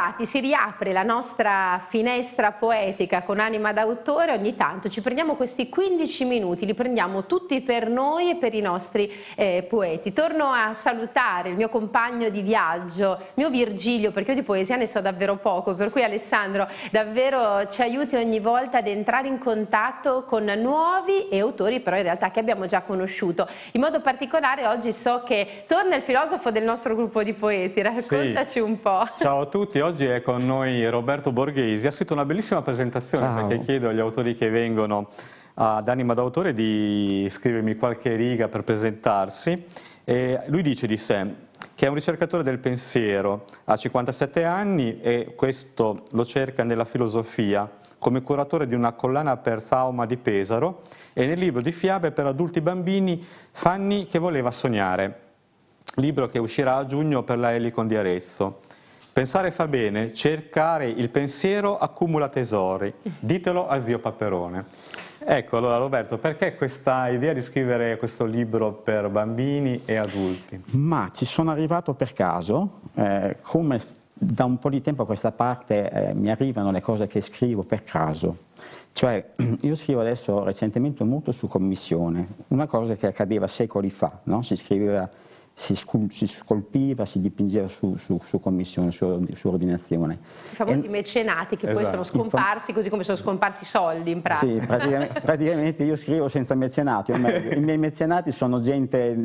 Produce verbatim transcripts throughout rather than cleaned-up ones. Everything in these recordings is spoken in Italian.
bentrovati, si riapre la nostra finestra poetica con Anima d'autore. Ogni tanto ci prendiamo questi quindici minuti, li prendiamo tutti per noi e per i nostri eh, poeti. Torno a salutare il mio compagno di viaggio, mio Virgilio, perché io di poesia ne so davvero poco, per cui Alessandro davvero ci aiuti ogni volta ad entrare in contatto con nuovi e autori però in realtà che abbiamo già conosciuto. In modo particolare oggi so che torna il filosofo del nostro gruppo di poeti, raccontaci sì. un po'. Ciao a tutti, oggi è con noi Roberto Borghesi, ha scritto una bellissima presentazione. Ciao. Perché chiedo agli autori che vengono ad Anima d'autore di scrivermi qualche riga per presentarsi. E lui dice di sé che è un ricercatore del pensiero, ha cinquantasette anni e questo lo cerca nella filosofia come curatore di una collana per Sauma di Pesaro e nel libro di fiabe per adulti bambini Fanny che voleva sognare, libro che uscirà a giugno per la Helicon di Arezzo. Pensare fa bene, cercare il pensiero accumula tesori, ditelo a zio Paperone. Ecco, allora Roberto, perché questa idea di scrivere questo libro per bambini e adulti? Ma ci sono arrivato per caso, eh, come da un po' di tempo a questa parte eh, mi arrivano le cose che scrivo per caso. Cioè, io scrivo adesso recentemente molto su commissione, una cosa che accadeva secoli fa, no? Si scriveva, si, scul si scolpiva, si dipingeva su, su, su commissione, su, su ordinazione. I famosi e, mecenati che esatto. poi sono scomparsi, così come sono scomparsi i soldi in pratica. Sì, praticamente, praticamente io scrivo senza mecenati, o meglio, i miei mecenati sono gente,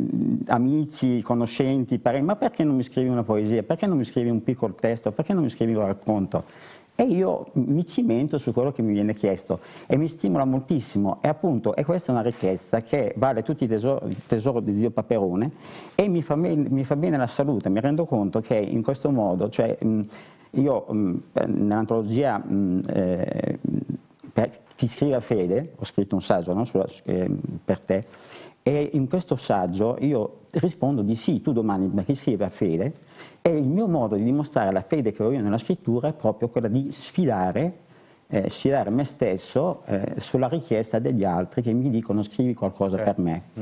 amici, conoscenti, parenti. Ma perché non mi scrivi una poesia? Perché non mi scrivi un piccolo testo? Perché non mi scrivi un racconto? E io mi cimento su quello che mi viene chiesto e mi stimola moltissimo e appunto e questa è una ricchezza che vale tutti i tesori, il tesoro di zio Paperone e mi fa, mi fa bene la salute. Mi rendo conto che in questo modo, cioè io nell'antologia eh, per chi scrive a fede, ho scritto un saggio no, sulla, eh, per te, e in questo saggio io rispondo di sì, tu domani per chi scrive a fede, e il mio modo di dimostrare la fede che ho io nella scrittura è proprio quella di sfidare, eh, sfidare me stesso eh, sulla richiesta degli altri che mi dicono scrivi qualcosa eh. per me. Mm.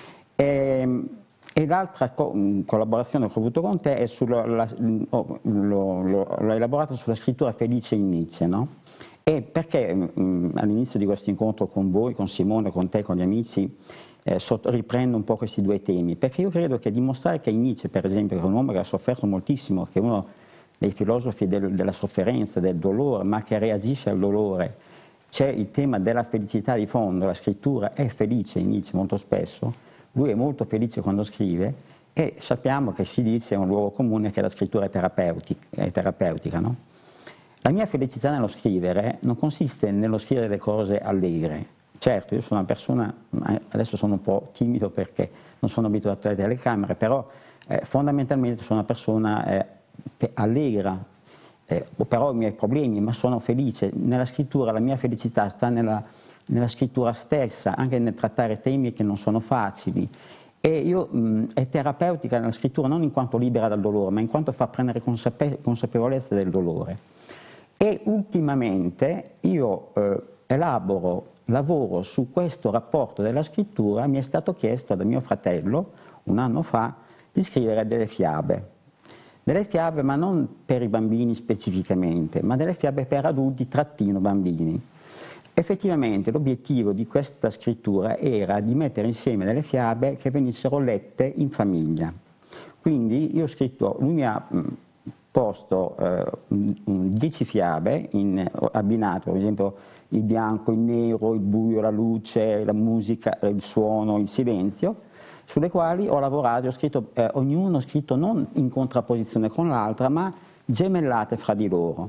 E, e l'altra co collaborazione che ho avuto con te è sulla, la, oh, l'ho elaborata sulla scrittura felice in Nietzsche, no? E perché all'inizio di questo incontro con voi, con Simone, con te, con gli amici, eh, riprendo un po' questi due temi? Perché io credo che dimostrare che Nietzsche, per esempio, che è un uomo che ha sofferto moltissimo, che è uno dei filosofi del, della sofferenza, del dolore, ma che reagisce al dolore, c'è il tema della felicità di fondo, la scrittura è felice in Nietzsche molto spesso, lui è molto felice quando scrive e sappiamo che si dice, è un luogo comune, che la scrittura è terapeutica, è terapeutica, no? La mia felicità nello scrivere non consiste nello scrivere le cose allegre. Certo, io sono una persona, adesso sono un po' timido perché non sono abituato alle telecamere, però eh, fondamentalmente sono una persona eh, allegra, eh, però ho i miei problemi, ma sono felice. Nella scrittura la mia felicità sta nella, nella scrittura stessa, anche nel trattare temi che non sono facili. E io, mh, è terapeutica nella scrittura non in quanto libera dal dolore, ma in quanto fa prendere consape consapevolezza del dolore. E ultimamente io eh, elaboro, lavoro su questo rapporto della scrittura. Mi è stato chiesto da mio fratello un anno fa di scrivere delle fiabe, delle fiabe ma non per i bambini specificamente, ma delle fiabe per adulti trattino bambini. Effettivamente l'obiettivo di questa scrittura era di mettere insieme delle fiabe che venissero lette in famiglia. Quindi io ho scritto, lui mi ha mh, posto eh, dieci fiabe in, abbinate, per esempio il bianco, il nero, il buio, la luce, la musica, il suono, il silenzio, sulle quali ho lavorato, ho scritto, eh, ognuno ho scritto non in contrapposizione con l'altra, ma gemellate fra di loro.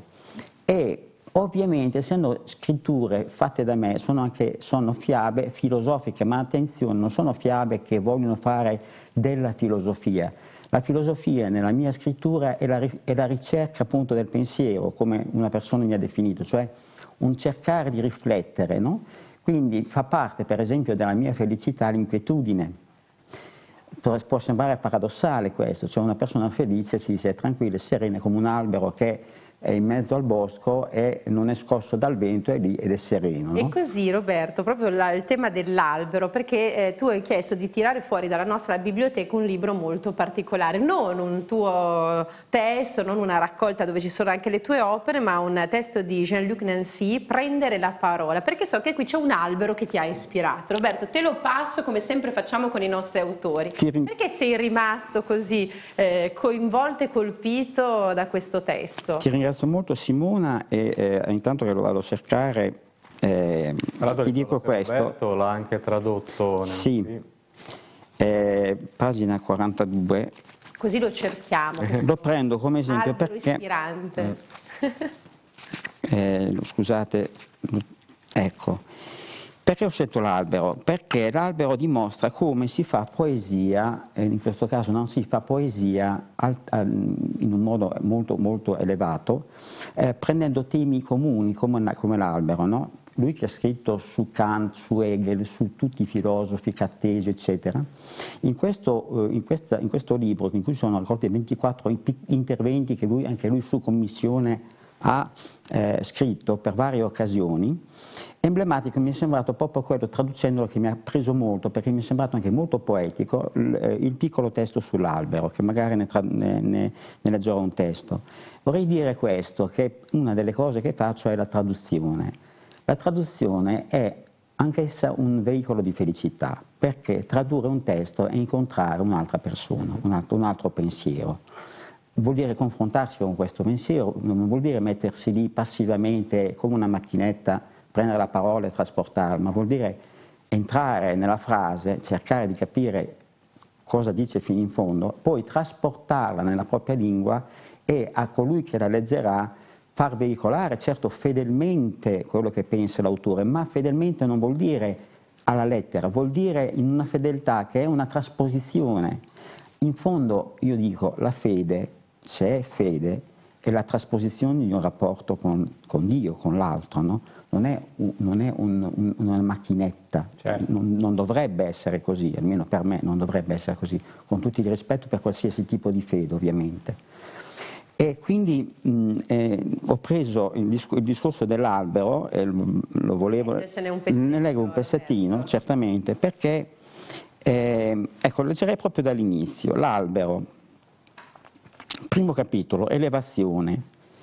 E ovviamente, essendo scritture fatte da me, sono anche sono fiabe filosofiche, ma attenzione, non sono fiabe che vogliono fare della filosofia. La filosofia nella mia scrittura è la, è la ricerca appunto del pensiero, come una persona mi ha definito, cioè un cercare di riflettere, no? Quindi fa parte per esempio della mia felicità l'inquietudine. Può sembrare paradossale questo, cioè una persona felice si dice tranquilla, serena come un albero che è in mezzo al bosco e non è scosso dal vento, è lì ed è sereno. No? E così, Roberto, proprio la, il tema dell'albero, perché eh, tu hai chiesto di tirare fuori dalla nostra biblioteca un libro molto particolare, non un tuo testo, non una raccolta dove ci sono anche le tue opere, ma un testo di Jean-Luc Nancy, Prendere la parola, perché so che qui c'è un albero che ti ha ispirato. Roberto, te lo passo come sempre facciamo con i nostri autori. Perché sei rimasto così eh, coinvolto e colpito da questo testo? Ti ringrazio molto Simona e eh, intanto che lo vado a cercare eh, ti dico questo. Roberto l'ha anche tradotto. Sì, eh, pagina quarantadue. Così lo cerchiamo. Lo prendo come esempio albero perché... ispirante. Mm. eh, scusate, ecco. Perché ho scelto l'albero? Perché l'albero dimostra come si fa poesia, e in questo caso non si fa poesia al, al, in un modo molto, molto elevato, eh, prendendo temi comuni come, come l'albero, no? Lui che ha scritto su Kant, su Hegel, su tutti i filosofi, Cartesio, eccetera, in questo, in questa, in questo libro, in cui sono raccolti ventiquattro interventi che lui, anche lui su commissione ha eh, scritto per varie occasioni, emblematico mi è sembrato proprio quello, traducendolo, che mi ha preso molto, perché mi è sembrato anche molto poetico, il, il piccolo testo sull'albero, che magari ne, ne, ne, ne leggerò un testo. Vorrei dire questo, che una delle cose che faccio è la traduzione. La traduzione è anch'essa un veicolo di felicità, perché tradurre un testo è incontrare un'altra persona, un altro, un altro pensiero. Vuol dire confrontarsi con questo pensiero, non vuol dire mettersi lì passivamente come una macchinetta, prendere la parola e trasportarla, ma vuol dire entrare nella frase, cercare di capire cosa dice fino in fondo, poi trasportarla nella propria lingua e a colui che la leggerà far veicolare, certo fedelmente quello che pensa l'autore, ma fedelmente non vuol dire alla lettera, vuol dire in una fedeltà che è una trasposizione. In fondo io dico la fede, se è fede, è la trasposizione di un rapporto con, con Dio, con l'altro, no? Non è, un, non è un, un, una macchinetta, certo. non, non dovrebbe essere così, almeno per me non dovrebbe essere così, con tutto il rispetto per qualsiasi tipo di fede ovviamente. E quindi mh, eh, ho preso il, discor il discorso dell'albero, e lo volevo, ne leggo un pezzettino, certamente, perché, eh, ecco, leggerei proprio dall'inizio. L'albero, primo capitolo, elevazione,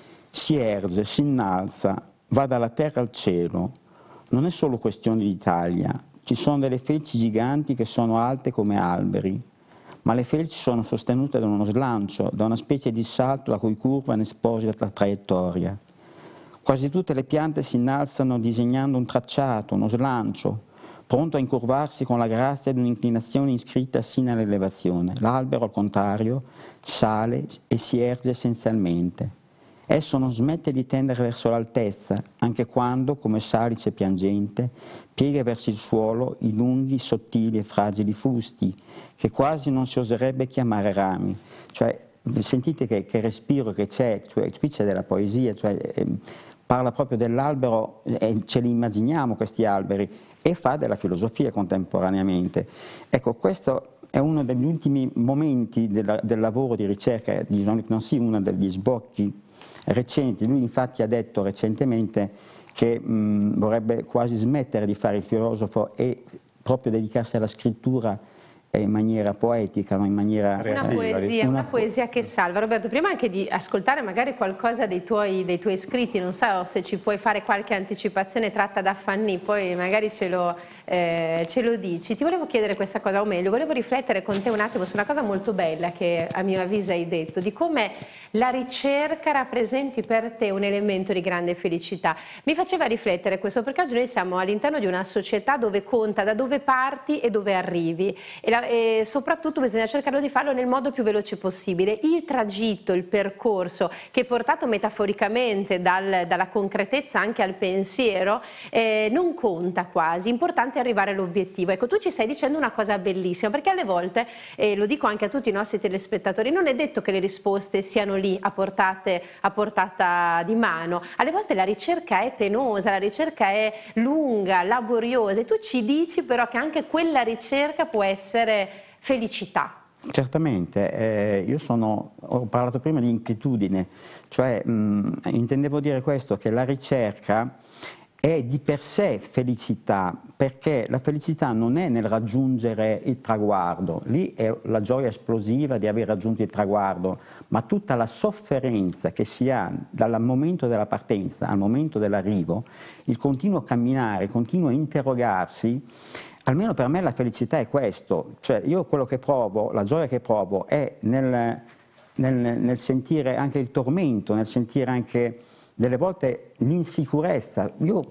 si erge, si innalza, va dalla terra al cielo, non è solo questione di Italia, ci sono delle felci giganti che sono alte come alberi, ma le felci sono sostenute da uno slancio, da una specie di salto la cui curva ne sposi la traiettoria. Quasi tutte le piante si innalzano disegnando un tracciato, uno slancio, pronto a incurvarsi con la grazia di un'inclinazione iscritta sino all'elevazione. L'albero, al contrario, sale e si erge essenzialmente. Esso non smette di tendere verso l'altezza, anche quando, come salice piangente, piega verso il suolo i lunghi, sottili e fragili fusti, che quasi non si oserebbe chiamare rami. Cioè, sentite che, che respiro che c'è, cioè, qui c'è della poesia, cioè, eh, parla proprio dell'albero, e ce li immaginiamo questi alberi, e fa della filosofia contemporaneamente. Ecco, questo è uno degli ultimi momenti del, del lavoro di ricerca di Jean-Luc Nancy, uno degli sbocchi recenti. Lui infatti ha detto recentemente che mh, vorrebbe quasi smettere di fare il filosofo e proprio dedicarsi alla scrittura in maniera poetica, no? in maniera... Una eh, poesia, una, una poesia che salva. Roberto, prima anche di ascoltare magari qualcosa dei tuoi, dei tuoi scritti, non so se ci puoi fare qualche anticipazione tratta da Fanny, poi magari ce lo, eh, ce lo dici. Ti volevo chiedere questa cosa, o meglio, volevo riflettere con te un attimo su una cosa molto bella che a mio avviso hai detto, di come la ricerca rappresenti per te un elemento di grande felicità. Mi faceva riflettere questo perché oggi noi siamo all'interno di una società dove conta da dove parti e dove arrivi, e, la, e soprattutto bisogna cercare di farlo nel modo più veloce possibile. Il tragitto, il percorso che è portato metaforicamente dal, dalla concretezza anche al pensiero eh, non conta quasi, importante è arrivare all'obiettivo. Ecco, tu ci stai dicendo una cosa bellissima, perché alle volte, e lo dico anche a tutti i nostri telespettatori, non è detto che le risposte siano lì a, portate, a portata di mano. Alle volte la ricerca è penosa, la ricerca è lunga, laboriosa, e tu ci dici però che anche quella ricerca può essere felicità. Certamente, eh, io sono, ho parlato prima di inquietudine, cioè mh, intendevo dire questo, che la ricerca è di per sé felicità, perché la felicità non è nel raggiungere il traguardo, lì è la gioia esplosiva di aver raggiunto il traguardo, ma tutta la sofferenza che si ha dal momento della partenza al momento dell'arrivo, il continuo camminare, il continuo interrogarsi. Almeno per me la felicità è questo, cioè io quello che provo, la gioia che provo è nel, nel, nel sentire anche il tormento, nel sentire anche delle volte l'insicurezza. Io,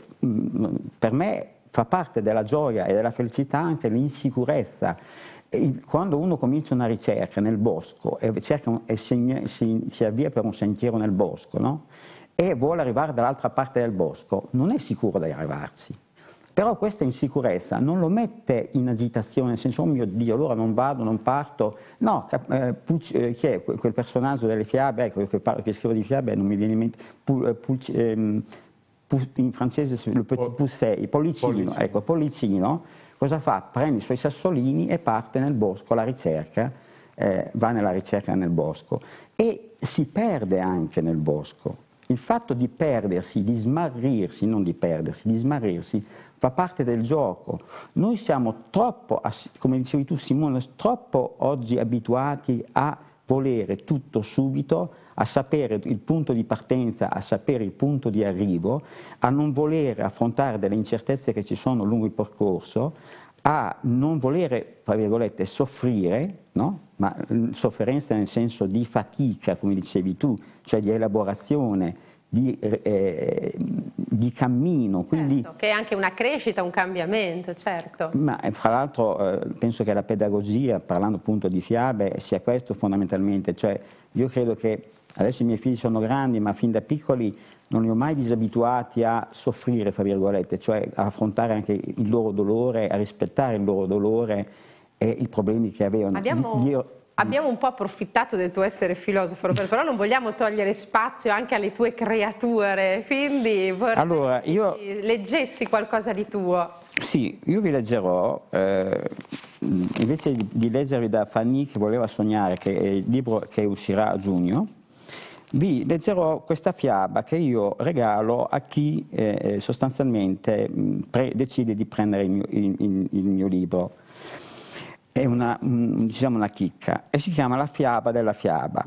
per me fa parte della gioia e della felicità anche l'insicurezza. Quando uno comincia una ricerca nel bosco e, cerca, e si, si, si avvia per un sentiero nel bosco, no? E vuole arrivare dall'altra parte del bosco, non è sicuro di arrivarci. Però questa insicurezza non lo mette in agitazione, nel senso, oh mio Dio, allora non vado, non parto. No, eh, Puc, eh, chi è quel personaggio delle fiabe, ecco, che, parlo, che scrive di fiabe, non mi viene in mente, Puc, Puc, ehm, Puc, in francese, le petit poussey, Pollicino, Pollicino. Ecco, Pollicino, cosa fa? Prende i suoi sassolini e parte nel bosco alla ricerca, eh, va nella ricerca nel bosco e si perde anche nel bosco. Il fatto di perdersi, di smarrirsi, non di perdersi, di smarrirsi, fa parte del gioco. Noi siamo troppo, come dicevi tu Simone, troppo oggi abituati a volere tutto subito, a sapere il punto di partenza, a sapere il punto di arrivo, a non volere affrontare delle incertezze che ci sono lungo il percorso, a non volere, tra virgolette, soffrire, no? Ma sofferenza nel senso di fatica, come dicevi tu, cioè di elaborazione, di, eh, di cammino. Certo, quindi, che è anche una crescita, un cambiamento, certo. Ma fra l'altro eh, penso che la pedagogia, parlando appunto di fiabe, sia questo fondamentalmente, cioè io credo che adesso i miei figli sono grandi, ma fin da piccoli non li ho mai disabituati a soffrire, fra virgolette, cioè a affrontare anche il loro dolore, a rispettare il loro dolore e i problemi che avevano. Abbiamo, io... abbiamo un po' approfittato del tuo essere filosofo, però non vogliamo togliere spazio anche alle tue creature, quindi vorrei allora, io... che leggessi qualcosa di tuo. Sì, io vi leggerò, eh, invece di, di leggervi da Fanny che voleva sognare, che è il libro che uscirà a giugno, vi leggerò questa fiaba che io regalo a chi eh, sostanzialmente pre decide di prendere il mio, il, il, il mio libro. È una, un, diciamo una chicca e si chiama La fiaba della fiaba.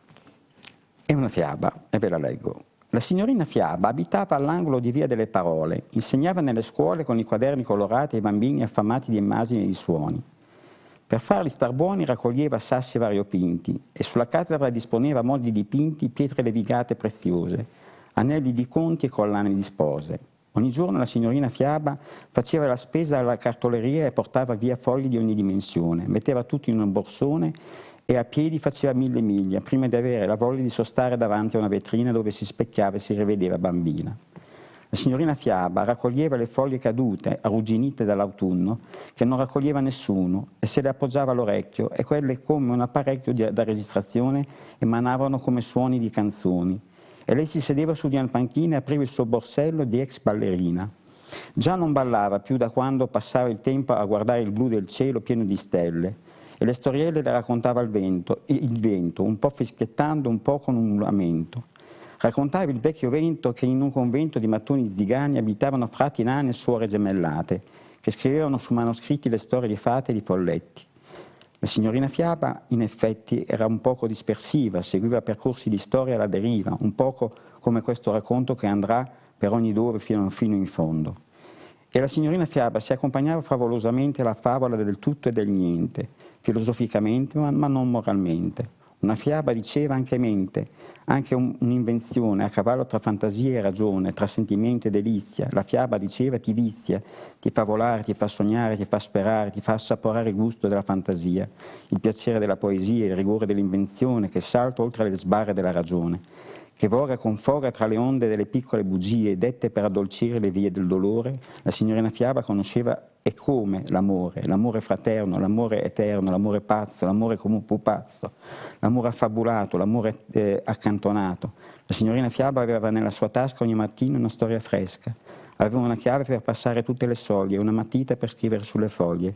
È una fiaba e ve la leggo. La signorina Fiaba abitava all'angolo di Via delle Parole, insegnava nelle scuole con i quaderni colorati ai bambini affamati di immagini e di suoni. Per farli star buoni raccoglieva sassi variopinti e sulla cattedra disponeva molti dipinti, pietre levigate preziose, anelli di conti e collane di spose. Ogni giorno la signorina Fiaba faceva la spesa alla cartoleria e portava via fogli di ogni dimensione, metteva tutto in un borsone e a piedi faceva mille miglia prima di avere la voglia di sostare davanti a una vetrina dove si specchiava e si rivedeva bambina. La signorina Fiaba raccoglieva le foglie cadute, arrugginite dall'autunno, che non raccoglieva nessuno, e se le appoggiava all'orecchio, e quelle come un apparecchio di, da registrazione emanavano come suoni di canzoni. E lei si sedeva su di una panchina e apriva il suo borsello di ex ballerina. Già non ballava più da quando passava il tempo a guardare il blu del cielo pieno di stelle, e le storielle le raccontava il vento, il vento, un po' fischiettando, un po' con un lamento. Raccontava il vecchio vento che in un convento di mattoni zigani abitavano frati nani e suore gemellate, che scrivevano su manoscritti le storie di fate e di folletti. La signorina Fiaba, in effetti, era un poco dispersiva, seguiva percorsi di storia alla deriva, un poco come questo racconto che andrà per ogni dove fino, fino in fondo. E la signorina Fiaba si accompagnava favolosamente alla favola del tutto e del niente, filosoficamente ma, ma non moralmente. Una fiaba diceva anche mente, anche un, un'invenzione a cavallo tra fantasia e ragione, tra sentimento e delizia. La fiaba diceva ti vizia, ti fa volare, ti fa sognare, ti fa sperare, ti fa assaporare il gusto della fantasia, il piacere della poesia, il rigore dell'invenzione che salta oltre le sbarre della ragione, che vora con foga tra le onde delle piccole bugie dette per addolcire le vie del dolore. La signorina Fiaba conosceva e come l'amore, l'amore fraterno, l'amore eterno, l'amore pazzo, l'amore come un pupazzo, l'amore affabulato, l'amore eh, accantonato. La signorina Fiaba aveva nella sua tasca ogni mattina una storia fresca, aveva una chiave per passare tutte le soglie, una matita per scrivere sulle foglie.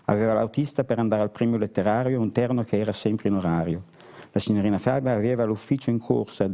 Aveva l'autista per andare al premio letterario e un terno che era sempre in orario. La signorina Fiaba aveva l'ufficio in,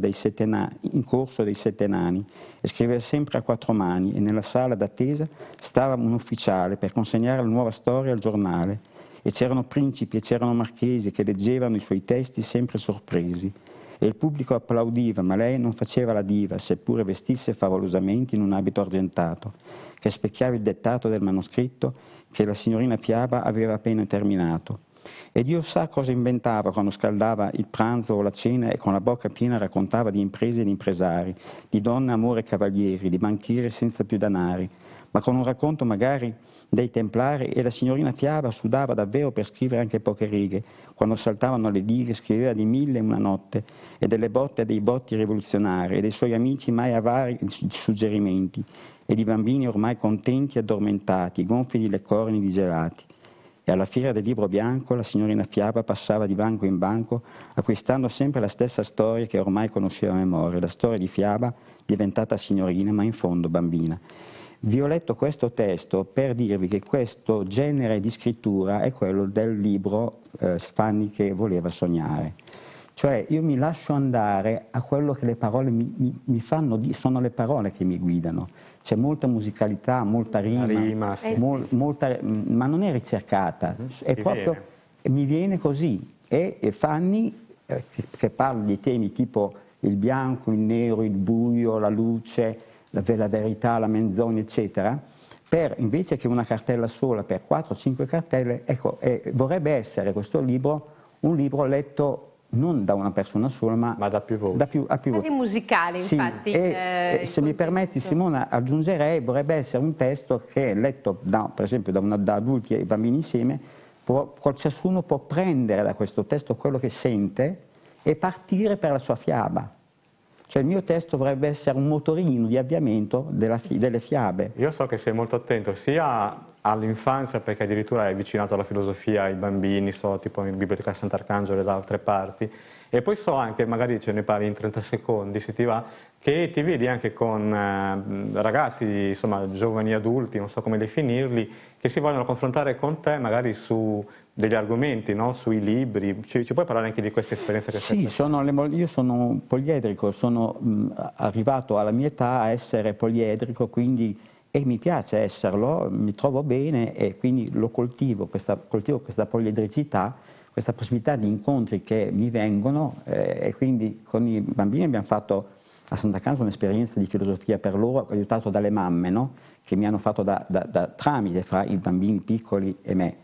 in corso dei sette nani e scriveva sempre a quattro mani, e nella sala d'attesa stava un ufficiale per consegnare la nuova storia al giornale, e c'erano principi e c'erano marchesi che leggevano i suoi testi sempre sorpresi, e il pubblico applaudiva, ma lei non faceva la diva, seppure vestisse favolosamente in un abito argentato, che specchiava il dettato del manoscritto che la signorina Fiaba aveva appena terminato. E Dio sa cosa inventava quando scaldava il pranzo o la cena e con la bocca piena raccontava di imprese e di impresari, di donne, amore e cavalieri, di banchieri senza più danari, ma con un racconto magari dei templari, e la signorina Fiaba sudava davvero per scrivere anche poche righe. Quando saltavano le dighe scriveva di mille e una notte, e delle botte e dei botti rivoluzionari, e dei suoi amici mai avari di suggerimenti, e di bambini ormai contenti e addormentati, gonfi di lecorni di gelati. E alla fiera del libro bianco la signorina Fiaba passava di banco in banco, acquistando sempre la stessa storia che ormai conosceva a memoria, la storia di Fiaba diventata signorina, ma in fondo bambina. Vi ho letto questo testo per dirvi che questo genere di scrittura è quello del libro eh, Fanny che voleva sognare. Cioè io mi lascio andare a quello che le parole mi, mi, mi fanno, sono le parole che mi guidano. C'è molta musicalità, molta rima, rima sì. mol, molta, ma non è ricercata, mm-hmm. è proprio, viene. mi viene così. E, e Fanny, eh, che, che parla di temi tipo il bianco, il nero, il buio, la luce, la, la verità, la menzogna, eccetera, per, invece che una cartella sola, per quattro o cinque cartelle, ecco, eh, vorrebbe essere questo libro un libro letto non da una persona sola, ma, ma da più voci. Da più, a più voci. musicale, sì, infatti. E, eh, se mi permetti, Simona, aggiungerei, vorrebbe essere un testo che, letto da, per esempio da, una, da adulti e bambini insieme, può, ciascuno può prendere da questo testo quello che sente e partire per la sua fiaba. Cioè il mio testo vorrebbe essere un motorino di avviamento della, delle fiabe. Io so che sei molto attento sia all'infanzia, perché addirittura hai avvicinato alla filosofia ai bambini, so tipo in Biblioteca Sant'Arcangelo e da altre parti, e poi so anche, magari ce ne parli in trenta secondi se ti va, che ti vedi anche con eh, ragazzi, insomma giovani adulti, non so come definirli, che si vogliono confrontare con te magari su degli argomenti, no? Sui libri. Ci, ci puoi parlare anche di questa esperienza che sì, sono le, io sono poliedrico, sono mh, arrivato alla mia età a essere poliedrico, quindi, e mi piace esserlo, mi trovo bene e quindi lo coltivo, questa, coltivo questa poliedricità, questa possibilità di incontri che mi vengono eh, e quindi con i bambini abbiamo fatto a Sant'Arcangelo un'esperienza di filosofia per loro, aiutato dalle mamme, no? Che mi hanno fatto da, da, da tramite fra i bambini piccoli e me.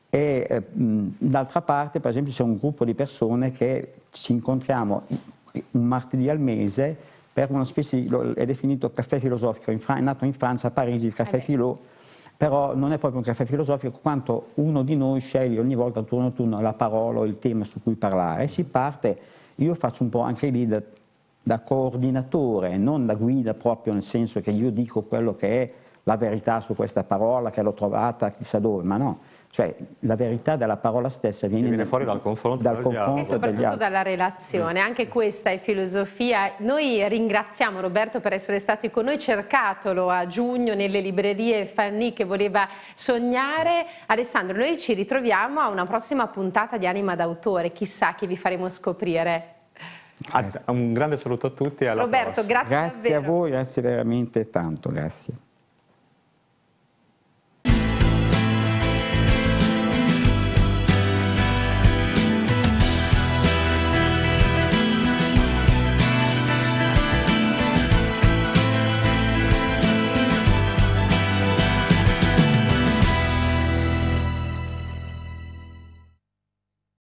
E eh, d'altra parte, per esempio, c'è un gruppo di persone che ci incontriamo un martedì al mese per una specie di, è definito caffè filosofico, in è nato in Francia, a Parigi, il caffè Philo, però non è proprio un caffè filosofico, quanto uno di noi sceglie ogni volta turno a turno la parola o il tema su cui parlare, e si parte, io faccio un po' anche lì da, da coordinatore, non da guida proprio, nel senso che io dico quello che è la verità su questa parola, che l'ho trovata chissà dove, ma no. Cioè la verità della parola stessa viene, viene fuori dal confronto, dal confronto e soprattutto dalla relazione, anche questa è filosofia. Noi ringraziamo Roberto per essere stati con noi, cercatelo a giugno nelle librerie Fanny che voleva sognare. Alessandro, noi ci ritroviamo a una prossima puntata di Anima d'autore, chissà che vi faremo scoprire. Un grande saluto a tutti e alla Roberto, prossima. grazie, grazie davvero. a voi, grazie veramente tanto, grazie.